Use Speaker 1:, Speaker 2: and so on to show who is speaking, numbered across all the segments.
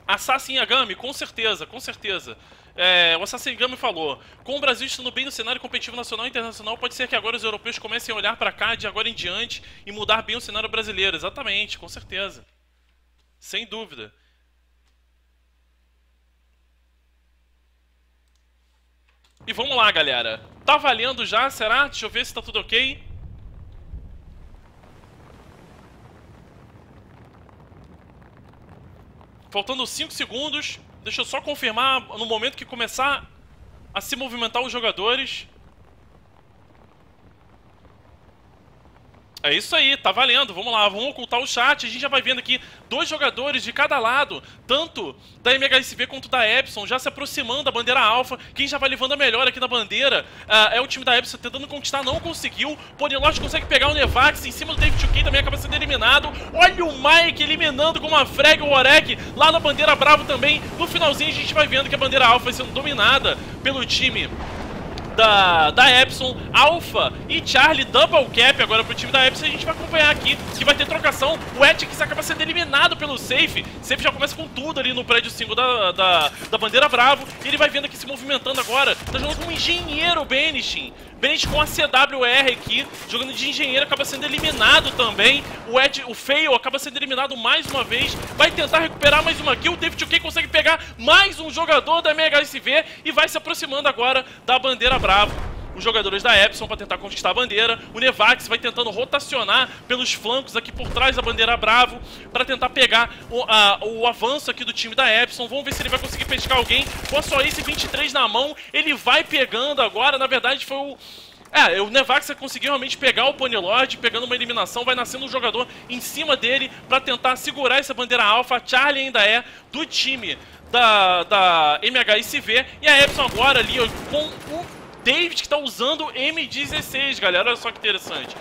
Speaker 1: Assassin Yagami, com certeza, com certeza. O Assassin Yagami falou: com o Brasil estando bem no cenário competitivo nacional e internacional, pode ser que agora os europeus comecem a olhar pra cá de agora em diante e mudar bem o cenário brasileiro. Exatamente, com certeza. Sem dúvida. E vamos lá, galera. Tá valendo já, será? Deixa eu ver se tá tudo ok. Faltando 5 segundos. Deixa eu só confirmar no momento que começar a se movimentar os jogadores. É isso aí, tá valendo. Vamos lá, vamos ocultar o chat. A gente já vai vendo aqui 2 jogadores de cada lado, tanto da MHSV quanto da Epson, já se aproximando da bandeira alfa. Quem já vai levando a melhor aqui na bandeira é o time da Epson, tentando conquistar, não conseguiu. Ponilote consegue pegar o Nevax em cima do David 2K, também acaba sendo eliminado. Olha o Mike eliminando com uma frag o Orek lá na bandeira Bravo também. No finalzinho a gente vai vendo que a bandeira alfa vai sendo dominada pelo time da Epson. Alpha e Charlie, double cap agora pro time da Epson. A gente vai acompanhar aqui que vai ter trocação. O Etix acaba sendo eliminado pelo Safe. Safe já começa com tudo ali no prédio 5 da bandeira Bravo. E ele vai vendo aqui se movimentando agora. Tá jogando com um engenheiro, Benish. Benish com a CWR aqui, jogando de engenheiro, acaba sendo eliminado também. O Fail acaba sendo eliminado mais uma vez. Vai tentar recuperar mais uma kill. O David 2K consegue pegar mais um jogador da MHSV e vai se aproximando agora da bandeira Bravo. Os jogadores da Epson para tentar conquistar a bandeira. O Nevax vai tentando rotacionar pelos flancos aqui por trás da bandeira Bravo para tentar pegar o avanço aqui do time da Epson. Vamos ver se ele vai conseguir pescar alguém. Com a sua Ace 23 na mão, ele vai pegando agora. Na verdade foi o Nevax conseguiu realmente pegar o Ponylord, pegando uma eliminação. Vai nascendo um jogador em cima dele para tentar segurar essa bandeira alfa. A Charlie ainda é do time da MHSV. E a Epson agora ali com o David, que está usando M16, galera. Olha só que interessante.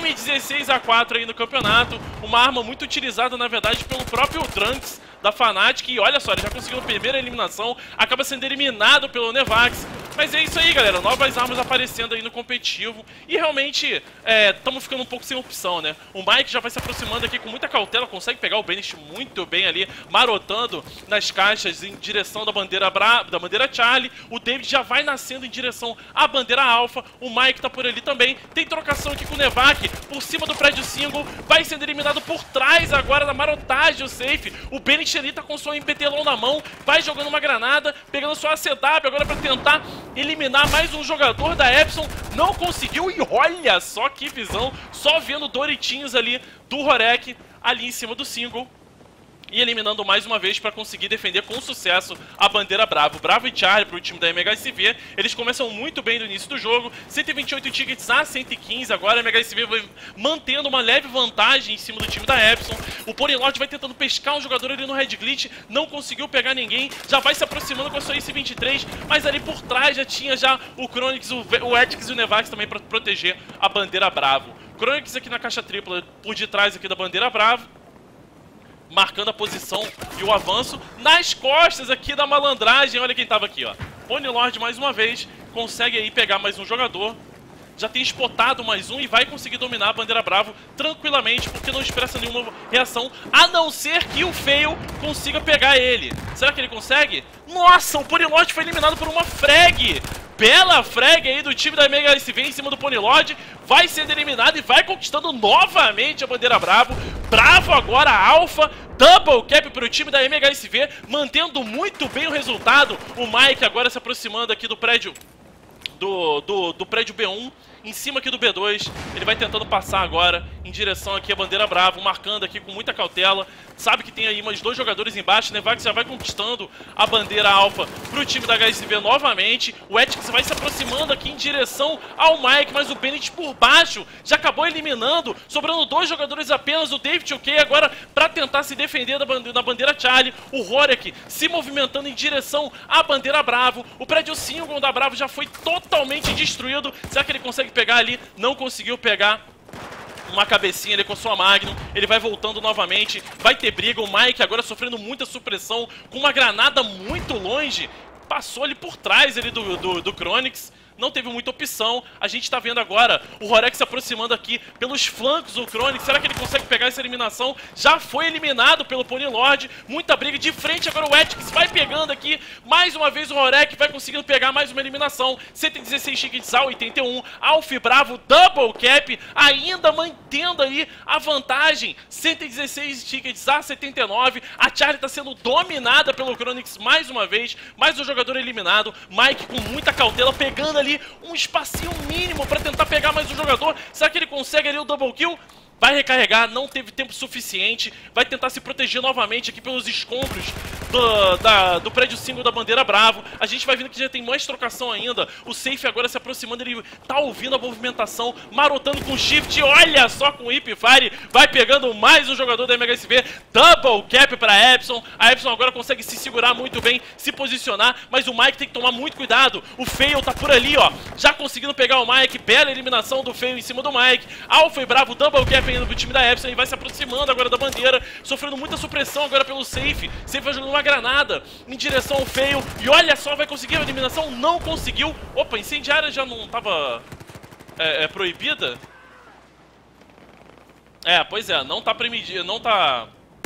Speaker 1: M16A4 aí no campeonato. Uma arma muito utilizada, na verdade, pelo próprio Trunks da Fnatic. E olha só, ele já conseguiu a primeira eliminação. Acaba sendo eliminado pelo Nevax. Mas é isso aí, galera. Novas armas aparecendo aí no competitivo. E realmente, estamos ficando um pouco sem opção, né? O Mike já vai se aproximando aqui com muita cautela. Consegue pegar o Benish muito bem ali, marotando nas caixas em direção da bandeira Charlie. O David já vai nascendo em direção à bandeira Alpha. O Mike tá por ali também. Tem trocação aqui com o Nevac por cima do prédio single. Vai sendo eliminado por trás agora da marotagem o Safe. O Benish ali tá com sua MPT-LON na mão. Vai jogando uma granada, pegando sua ACW agora pra tentar eliminar mais um jogador da Epson. Não conseguiu e olha só que visão. Só vendo Doritinhos ali do Horek ali em cima do single. E eliminando mais uma vez para conseguir defender com sucesso a bandeira Bravo. Bravo e Charlie para o time da MHSV. Eles começam muito bem no início do jogo. 128 tickets a 115. Agora a MHSV vai mantendo uma leve vantagem em cima do time da Epson. O Ponylord vai tentando pescar um jogador ali no Red Glitch. Não conseguiu pegar ninguém. Já vai se aproximando com a sua Ace 23. Mas ali por trás já tinha o Chronix, o Etix e o Nevax também para proteger a bandeira Bravo. Chronix aqui na caixa tripla por detrás aqui da bandeira Bravo, marcando a posição e o avanço nas costas aqui da malandragem. Olha quem tava aqui, ó. Ponylord mais uma vez consegue aí pegar mais um jogador. Já tem spotado mais um e vai conseguir dominar a bandeira Bravo tranquilamente, porque não expressa nenhuma reação, a não ser que o Fail consiga pegar ele. Será que ele consegue? Nossa, o Ponylord foi eliminado por uma frag. Bela frag aí do time da MHSV em cima do Ponylord. Vai sendo eliminado e vai conquistando novamente a bandeira Bravo. Bravo agora, Alpha. Double cap para o time da MHSV, mantendo muito bem o resultado. O Mike agora se aproximando aqui do prédio do prédio B1, em cima aqui do B2. Ele vai tentando passar agora em direção aqui à bandeira Bravo, marcando aqui com muita cautela. Sabe que tem aí mais 2 jogadores embaixo. Nevax já vai conquistando a bandeira Alpha pro time da HSV novamente. O Etix vai se aproximando aqui em direção ao Mike, mas o Bennett por baixo já acabou eliminando, sobrando 2 jogadores apenas. O David 2K agora para tentar se defender da bandeira Charlie. O Horek se movimentando em direção à bandeira Bravo. O prédio single da Bravo já foi totalmente destruído. Será que ele consegue pegar ali? Não conseguiu pegar uma cabecinha ali com a sua Magnum. Ele vai voltando novamente. Vai ter briga. O Mike agora sofrendo muita supressão com uma granada muito longe. Passou ali por trás ali do Chronix. não teve muita opção. A gente tá vendo agora o Rorek se aproximando aqui pelos flancos do Chronix. Será que ele consegue pegar essa eliminação? Já foi eliminado pelo Ponylord. Muita briga de frente, agora o Etix vai pegando aqui. Mais uma vez o Rorek vai conseguindo pegar mais uma eliminação. 116 tickets a 81. Alf Bravo, double cap, ainda mantendo aí a vantagem. 116 tickets a 79. A Charlie tá sendo dominada pelo Chronix mais uma vez. Mais um jogador eliminado. Mike com muita cautela, pegando ali um espacinho mínimo pra tentar pegar mais um jogador. Será que ele consegue ali o double kill? Vai recarregar, não teve tempo suficiente. Vai tentar se proteger novamente aqui pelos escombros do prédio 5 da bandeira Bravo. A gente vai vendo que já tem mais trocação ainda. O Safe agora se aproximando, ele tá ouvindo a movimentação, marotando com shift. Olha só com o Hipfire, vai pegando mais um jogador da MHSV. Double cap pra Epson. A Epson agora consegue se segurar muito bem, se posicionar, mas o Mike tem que tomar muito cuidado. O Fail tá por ali, ó, já conseguindo pegar o Mike. Bela eliminação do Fail em cima do Mike. Alpha e Bravo, double cap indo pro time da Epson e vai se aproximando agora da bandeira, sofrendo muita supressão agora pelo Safe. Safe vai jogando uma granada em direção ao Fail e olha só, vai conseguir a eliminação, não conseguiu. Opa, incendiária já não tava proibida? Pois é, não tá permitida, não tá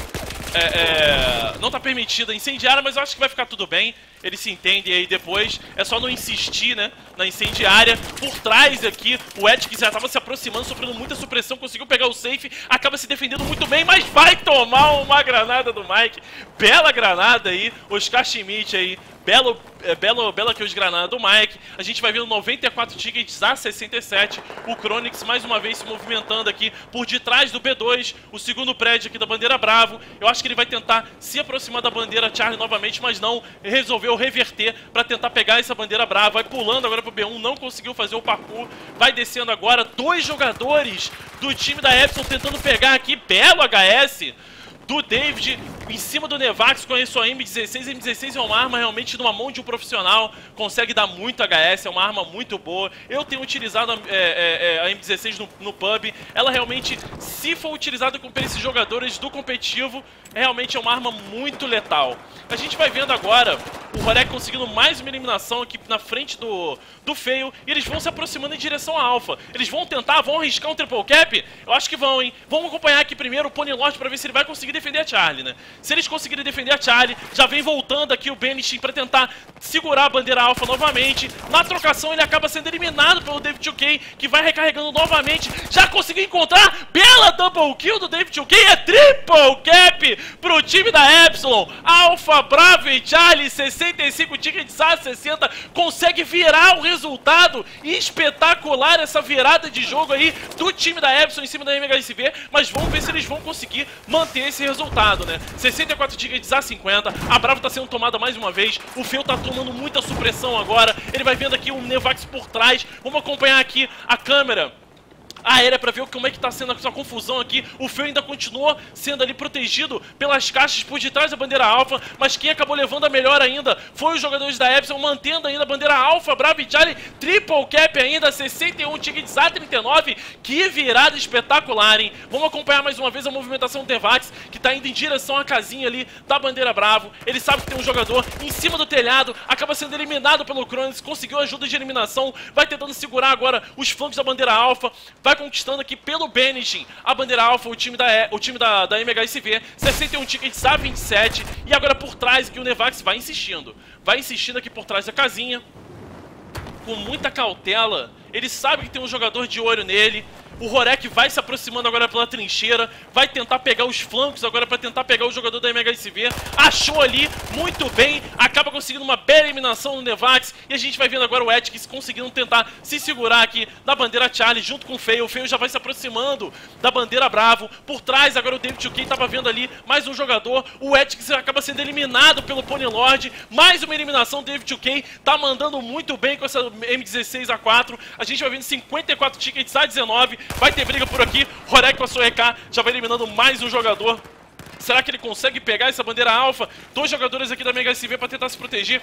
Speaker 1: permitida incendiária, mas eu acho que vai ficar tudo bem. Eles se entendem aí depois. É só não insistir, né, na incendiária. Por trás aqui, o Etix já tava se aproximando, sofrendo muita supressão. Conseguiu pegar o Safe, acaba se defendendo muito bem, mas vai tomar uma granada do Mike. Bela granada aí, Oscar Schmidt aí. Bela kills granada do Mike. A gente vai vendo 94 tickets a 67. O Chronix mais uma vez se movimentando aqui por detrás do B2, o segundo prédio aqui da bandeira Bravo. Eu acho que ele vai tentar se aproximar da bandeira Charlie novamente, mas não, resolveu reverter para tentar pegar essa bandeira Brava. Vai pulando agora pro B1, não conseguiu fazer o parkour. Vai descendo agora, dois jogadores do time da Epson tentando pegar aqui. Belo HS do David em cima do Nevax com a sua M16. A M16 é uma arma realmente numa mão de um profissional, consegue dar muito HS, é uma arma muito boa. Eu tenho utilizado a M16 no pub. Ela realmente, se for utilizada com esses jogadores do competitivo, realmente é uma arma muito letal. A gente vai vendo agora o Rorek conseguindo mais uma eliminação aqui na frente do Fail, e eles vão se aproximando em direção à Alpha. Eles vão tentar, vão arriscar um triple cap? Eu acho que vão, hein? Vamos acompanhar aqui primeiro o Ponylord pra ver se ele vai conseguir defender a Charlie, né? Se eles conseguirem defender a Charlie, já vem voltando aqui o Benish pra tentar segurar a bandeira Alpha novamente. Na trocação ele acaba sendo eliminado pelo David 2K, que vai recarregando novamente. Já conseguiu encontrar, bela double kill do David 2K, é triple cap pro time da Epsilon. Alpha, Bravo e Charlie, 65 tickets a 60, consegue virar o resultado. Espetacular essa virada de jogo aí do time da Epsilon em cima da MHSV, mas vamos ver se eles vão conseguir manter esse resultado, né? 64 tickets a 50, a Bravo tá sendo tomada mais uma vez, o Feu tá tomando muita supressão agora, ele vai vendo aqui um Nevax por trás. Vamos acompanhar aqui a câmera aérea pra ver como é que tá sendo essa confusão aqui. O Feu ainda continuou sendo ali protegido pelas caixas por detrás da bandeira Alpha, mas quem acabou levando a melhor ainda foi os jogadores da Epsilon, mantendo ainda a bandeira Alpha. Bravo e Charlie, triple cap ainda, 61 tickets a 39. Que virada espetacular, hein? Vamos acompanhar mais uma vez a movimentação do Tevax, que tá indo em direção à casinha ali da bandeira Bravo. Ele sabe que tem um jogador em cima do telhado, acaba sendo eliminado pelo Chronix, conseguiu ajuda de eliminação, vai tentando segurar agora os flancos da bandeira Alpha, vai conquistando aqui pelo Banishing a bandeira Alpha, o time da MHSV, 61 tickets a 27. E agora por trás aqui o Nevax vai insistindo aqui por trás da casinha, com muita cautela. Ele sabe que tem um jogador de olho nele. O Rorek vai se aproximando agora pela trincheira, vai tentar pegar os flancos agora para tentar pegar o jogador da MHSV. Achou ali, muito bem, acaba conseguindo uma bela eliminação no Nevax. E a gente vai vendo agora o Etix conseguindo tentar se segurar aqui na bandeira Charlie junto com o Fail. O Fail já vai se aproximando da bandeira Bravo. Por trás agora o David 2K tava vendo ali mais um jogador. O Etix acaba sendo eliminado pelo Ponylord. Mais uma eliminação, o David 2K tá mandando muito bem com essa M16 A4. A gente vai vendo 54 tickets a 19. Vai ter briga por aqui, Rorek com a sua EK já vai eliminando mais um jogador. Será que ele consegue pegar essa bandeira Alpha? Dois jogadores aqui da MHSV para tentar se proteger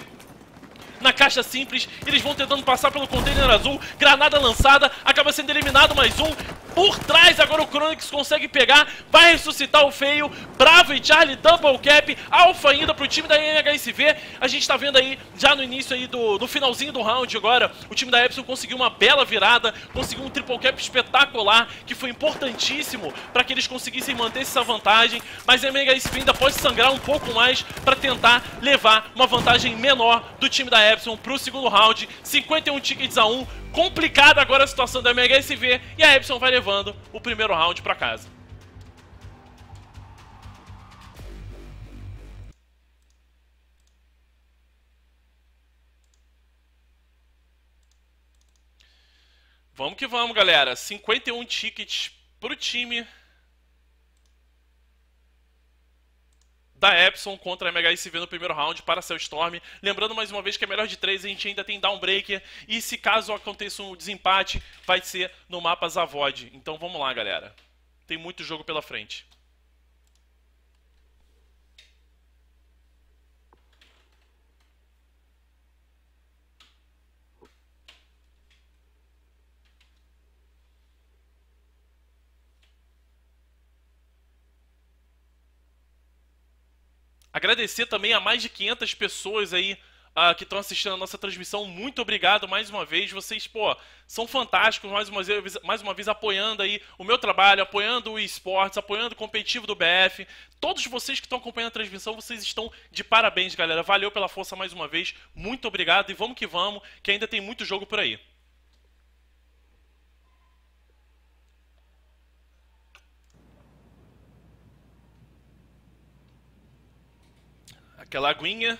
Speaker 1: na caixa simples. Eles vão tentando passar pelo container azul. Granada lançada, acaba sendo eliminado mais um. Por trás agora o Chronix consegue pegar, vai ressuscitar o Feio. Bravo e Charlie, double cap, Alpha ainda pro time da MHSV. A gente tá vendo aí, já no início aí do finalzinho do round agora, o time da Epsilon conseguiu uma bela virada, conseguiu um triple cap espetacular, que foi importantíssimo para que eles conseguissem manter essa vantagem. Mas a MHSV ainda pode sangrar um pouco mais para tentar levar uma vantagem menor do time da Epsilon pro segundo round. 51 tickets a 1. Complicada agora a situação da MHSV e a Epsilon vai levando o primeiro round pra casa. Vamos que vamos, galera. 51 tickets pro time da Epsilon contra a MHSV no primeiro round para Cell Storm. Lembrando mais uma vez que é melhor de 3, a gente ainda tem Downbreaker. E se caso aconteça um desempate, vai ser no mapa Zavod. Então vamos lá, galera. Tem muito jogo pela frente. Agradecer também a mais de 500 pessoas aí que estão assistindo a nossa transmissão. Muito obrigado mais uma vez. Vocês, pô, são fantásticos mais uma vez apoiando aí o meu trabalho, apoiando o eSports, apoiando o competitivo do BF. Todos vocês que estão acompanhando a transmissão, vocês estão de parabéns, galera. Valeu pela força mais uma vez. Muito obrigado e vamos, que ainda tem muito jogo por aí. Aquela aguinha.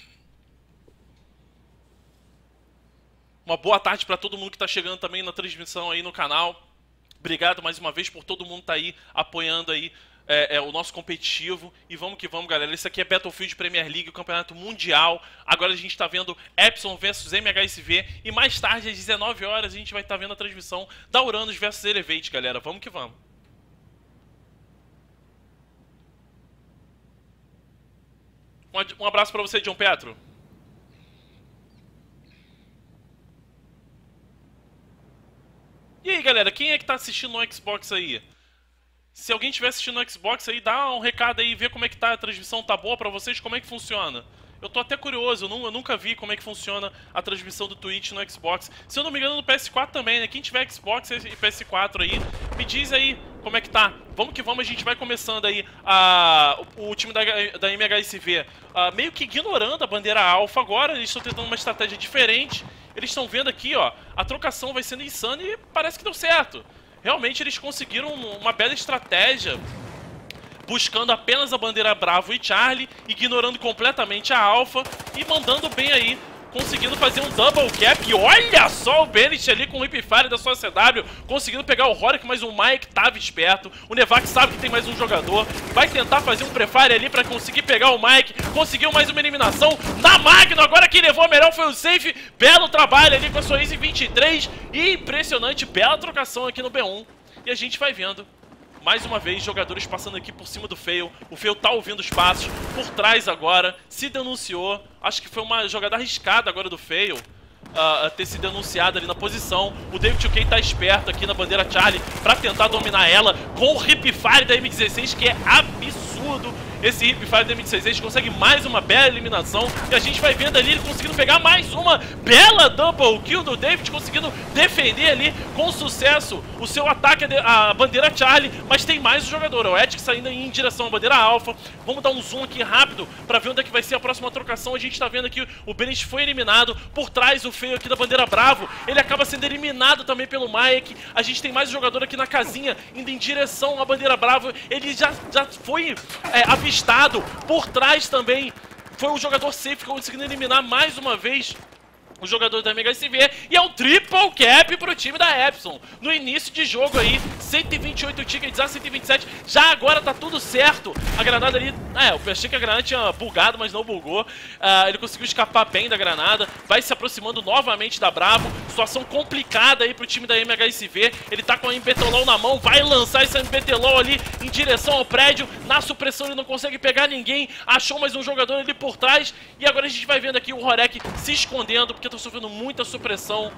Speaker 1: Uma boa tarde para todo mundo que está chegando também na transmissão aí no canal. Obrigado mais uma vez por todo mundo estar aí apoiando aí o nosso competitivo. E vamos que vamos, galera. Esse aqui é Battlefield Premier League, o campeonato mundial. Agora a gente está vendo Epsilon versus MHSV. E mais tarde, às 19 horas, a gente vai estar vendo a transmissão da Uranus versus Elevate, galera. Vamos que vamos. Um abraço pra você, John Petro. E aí, galera, quem é que tá assistindo no Xbox aí? Se alguém estiver assistindo no Xbox aí, dá um recado aí, vê como é que tá a transmissão, tá boa pra vocês, como é que funciona. Eu tô até curioso, eu nunca vi como é que funciona a transmissão do Twitch no Xbox. Se eu não me engano, no PS4 também, né? Quem tiver Xbox e PS4 aí, me diz aí como é que tá. Vamos que vamos, a gente vai começando aí o time da MHSV meio que ignorando a bandeira alfa agora. Eles estão tentando uma estratégia diferente. Eles estão vendo aqui, ó, a trocação vai sendo insana e parece que deu certo. Realmente eles conseguiram uma bela estratégia, buscando apenas a bandeira Bravo e Charlie, ignorando completamente a Alpha e mandando bem aí, conseguindo fazer um double cap. E olha só o Bennett ali com o Hipfire da sua CW, conseguindo pegar o Rorik, mas o Mike tava esperto. O Nevak sabe que tem mais um jogador, vai tentar fazer um prefire ali pra conseguir pegar o Mike. Conseguiu mais uma eliminação na Magno, agora quem levou a melhor foi o Safe. Belo trabalho ali com a sua Easy 23 e impressionante, bela trocação aqui no B1. E a gente vai vendo mais uma vez, jogadores passando aqui por cima do Fail. O Fail tá ouvindo os passos. Por trás agora, se denunciou. Acho que foi uma jogada arriscada agora do Fail ter se denunciado ali na posição. O David 2K tá esperto aqui na bandeira Charlie pra tentar dominar ela com o Hipfire da M16, que é absurdo. Esse Hipfire da M16 consegue mais uma bela eliminação. E a gente vai vendo ali ele conseguindo pegar mais uma bela double kill do David, conseguindo defender ali com sucesso o seu ataque à bandeira Charlie. Mas tem mais um jogador, o Etic saindo em direção à bandeira Alpha. Vamos dar um zoom aqui rápido pra ver onde é que vai ser a próxima trocação. A gente tá vendo aqui o Bennett foi eliminado. Por trás o Feio aqui da bandeira Bravo, ele acaba sendo eliminado também pelo Mike. A gente tem mais um jogador aqui na casinha indo em direção à bandeira Bravo. Ele já foi avistado. Por trás também foi um jogador safe conseguindo eliminar mais uma vez o jogador da MHSV. E é um triple cap pro time da Epsilon. No início de jogo aí, 128 tickets a 127. Já agora tá tudo certo. A granada ali... eu achei que a granada tinha bugado, mas não bugou. Ele conseguiu escapar bem da granada. Vai se aproximando novamente da Bravo. Situação complicada aí pro time da MHSV. Ele tá com a MBTLOL na mão. Vai lançar essa MBTLOL ali em direção ao prédio. Na supressão ele não consegue pegar ninguém. Achou mais um jogador ali por trás. E agora a gente vai vendo aqui o Rorik se escondendo, porque tá sofrendo muita supressão.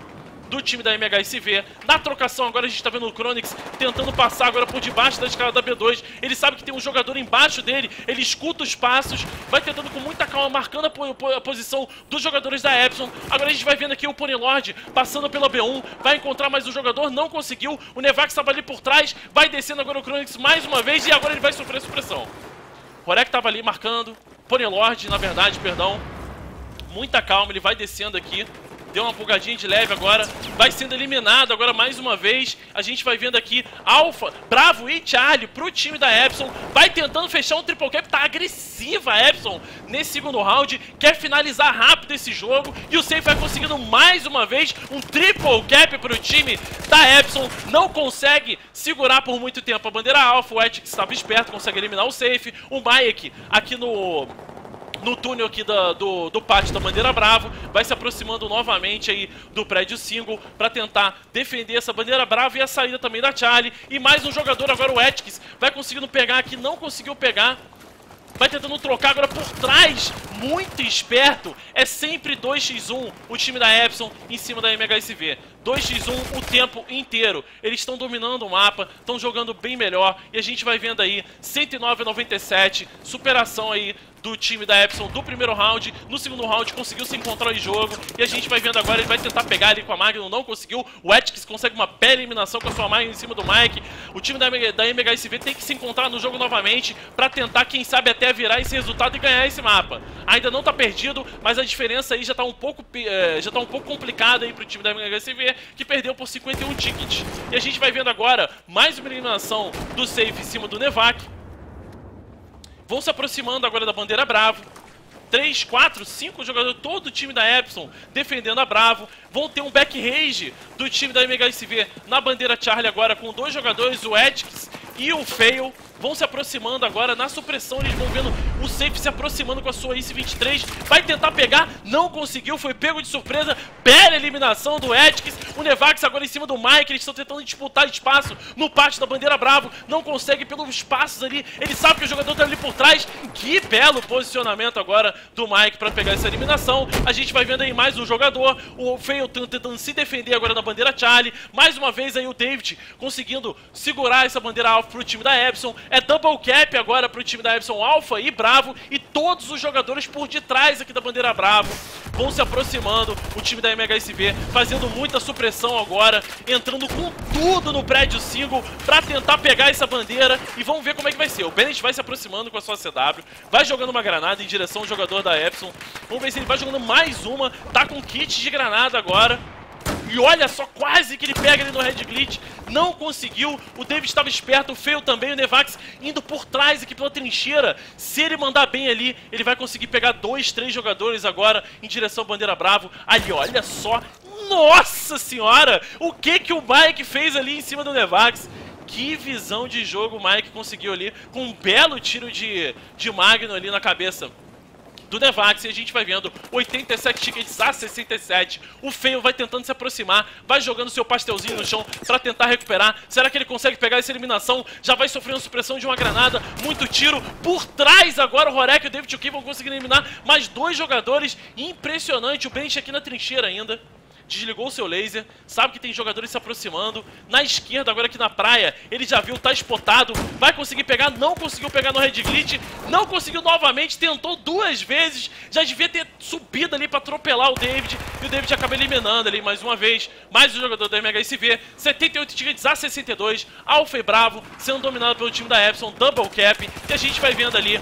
Speaker 1: do time da MHSV. Na trocação agora a gente tá vendo o Chronix tentando passar agora por debaixo da escada da B2. Ele sabe que tem um jogador embaixo dele, ele escuta os passos, vai tentando com muita calma, marcando a posição dos jogadores da Epson. Agora a gente vai vendo aqui o Ponylord passando pela B1, vai encontrar mais um jogador, não conseguiu. O Nevax estava ali por trás, vai descendo agora o Chronix mais uma vez e agora ele vai sofrer supressão. O Horek estava ali marcando, Ponylord, na verdade, perdão. Muita calma, ele vai descendo aqui. Deu uma pulgadinha de leve agora. Vai sendo eliminado agora mais uma vez. A gente vai vendo aqui Alpha, Bravo e Charlie pro time da Epson. Vai tentando fechar um triple cap. Tá agressiva a Epson nesse segundo round. Quer finalizar rápido esse jogo. E o Safe vai conseguindo mais uma vez um triple cap pro time da Epson. Não consegue segurar por muito tempo a bandeira Alpha. O Etix estava esperto, consegue eliminar o Safe. O Mike aqui no túnel aqui do pátio da bandeira Bravo, vai se aproximando novamente aí do prédio single para tentar defender essa bandeira Bravo e a saída também da Charlie. E mais um jogador agora, o Etix, vai conseguindo pegar aqui, não conseguiu pegar. Vai tentando trocar agora por trás, muito esperto. É sempre 2x1 o time da Epson em cima da MHSV. 2x1 o tempo inteiro. Eles estão dominando o mapa, estão jogando bem melhor. E a gente vai vendo aí 109-97, superação aí do time da Epson do primeiro round. No segundo round conseguiu se encontrar em jogo. E a gente vai vendo agora, ele vai tentar pegar ali com a Magnum, não conseguiu. O Etix consegue uma bela eliminação com a sua Magnum em cima do Mike. O time da MHSV tem que se encontrar no jogo novamente para tentar, quem sabe, até virar esse resultado e ganhar esse mapa. Ainda não tá perdido, mas a diferença aí já tá um pouco complicada aí pro time da MHSV, que perdeu por 51 tickets. E a gente vai vendo agora mais uma eliminação do Safe em cima do Nevac. Vão se aproximando agora da bandeira Bravo. 3, 4, 5 jogadores, todo o time da Epson defendendo a Bravo. Vão ter um back rage do time da MHSV na bandeira Charlie agora com 2 jogadores, o Etix e o Fail. Vão se aproximando agora na supressão, eles vão vendo o Safe se aproximando com a sua IC-23. Vai tentar pegar, não conseguiu, foi pego de surpresa. Bela eliminação do Etix. O Nevax agora em cima do Mike, eles estão tentando disputar espaço no pátio da bandeira Bravo. Não consegue pelos espaços ali, ele sabe que o jogador tá ali por trás. Que belo posicionamento agora do Mike para pegar essa eliminação. A gente vai vendo aí mais um jogador, o Fail tentando se defender agora na bandeira Charlie. Mais uma vez aí o David conseguindo segurar essa bandeira Alpha pro time da Epson. É double cap agora pro time da Epson Alpha e Bravo. E todos os jogadores por detrás aqui da bandeira Bravo vão se aproximando. O time da MHSV fazendo muita supressão agora, entrando com tudo no prédio single pra tentar pegar essa bandeira. E vamos ver como é que vai ser. O Bennett vai se aproximando com a sua CW, vai jogando uma granada em direção ao jogador da Epson. Vamos ver se ele vai jogando mais uma. Tá com kit de granada agora. E olha só, quase que ele pega ele no Red Glitch. Não conseguiu. O David estava esperto, o Fail também. O Nevax indo por trás aqui pela trincheira. Se ele mandar bem ali, ele vai conseguir pegar 2, 3 jogadores agora em direção à bandeira Bravo. Ali, olha só. Nossa senhora! O que o Mike fez ali em cima do Nevax? Que visão de jogo o Mike conseguiu ali, com um belo tiro de Magno ali na cabeça do Nevax. E a gente vai vendo 87 tickets a 67. O Fail vai tentando se aproximar, vai jogando seu pastelzinho no chão pra tentar recuperar. Será que ele consegue pegar essa eliminação? Já vai sofrendo supressão de uma granada, muito tiro. Por trás agora o Horek e o David Chuki vão conseguir eliminar mais 2 jogadores. Impressionante, o Bench aqui na trincheira ainda. Desligou o seu laser, sabe que tem jogadores se aproximando. Na esquerda, agora aqui na praia, ele já viu, tá spotado. Vai conseguir pegar, não conseguiu pegar no Red Glitch. Não conseguiu novamente, tentou 2 vezes. Já devia ter subido ali pra atropelar o David. E o David acaba eliminando ali mais uma vez. Mais um jogador da MHSV. 78 tickets a 62. Alpha e Bravo sendo dominado pelo time da Epson. Double cap. E a gente vai vendo ali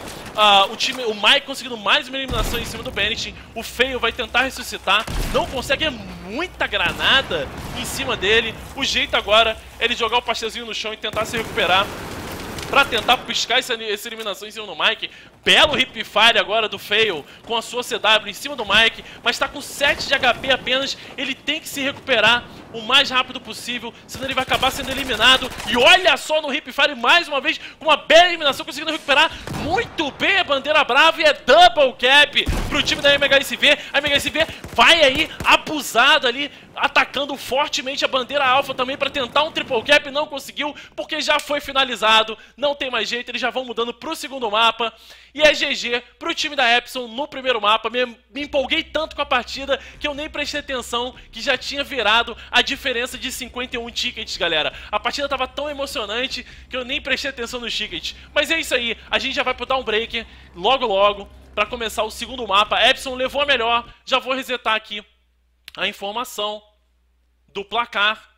Speaker 1: o Mike conseguindo mais uma eliminação em cima do Bennett. O Fail vai tentar ressuscitar. Não consegue, é muita granada em cima dele. O jeito agora é ele jogar o pastelzinho no chão e tentar se recuperar pra tentar piscar essa eliminação em cima do Mike. Belo hipfire agora do Fail com a sua CW em cima do Mike, mas tá com 7 de HP apenas. Ele tem que se recuperar o mais rápido possível, senão ele vai acabar sendo eliminado. E olha só no hipfire mais uma vez, com uma bela eliminação, conseguindo recuperar muito bem a bandeira Brava. E é double cap pro time da MHSV. A MHSV vai aí abusado ali, atacando fortemente a bandeira alfa também para tentar um triple cap, não conseguiu, porque já foi finalizado, não tem mais jeito, eles já vão mudando pro segundo mapa, e é GG pro time da Epson no primeiro mapa. Me empolguei tanto com a partida que eu nem prestei atenção que já tinha virado a diferença de 51 tickets, galera. A partida tava tão emocionante que eu nem prestei atenção nos tickets. Mas é isso aí, a gente já vai pro Dawnbreaker logo logo, para começar o segundo mapa. Epson levou a melhor, já vou resetar aqui a informação do placar.